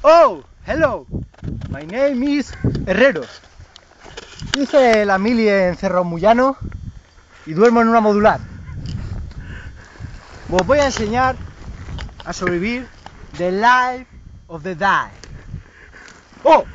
Oh, hello. My name is Herreros. Hice la mili en Cerro Mullano y duermo en una modular. Os voy a enseñar a sobrevivir the life of the die. Oh.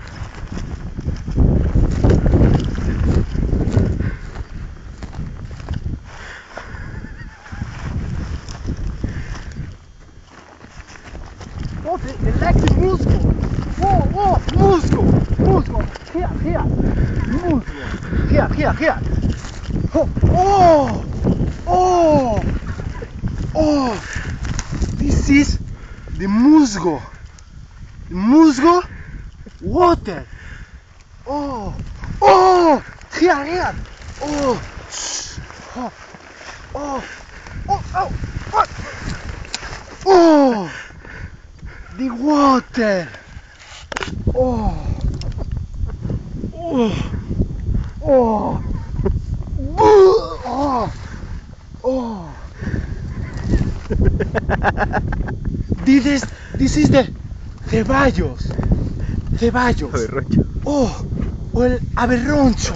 Oh, the leg is muscle. Oh, muscle. Here. Muscle. Here. Oh. This is the musgo. The musgo water. Oh. Here. Oh. The water. Oh. This is the ceballos. Aberroncho. O el aberroncho.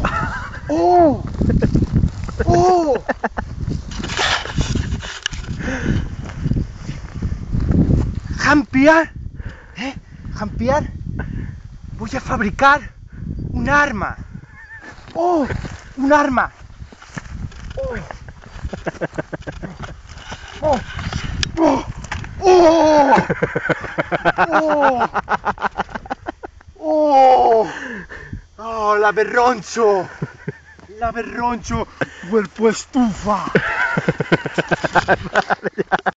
Jampear. Voy a fabricar un arma. Un arma. L'aberroncho, cuerpo estufa.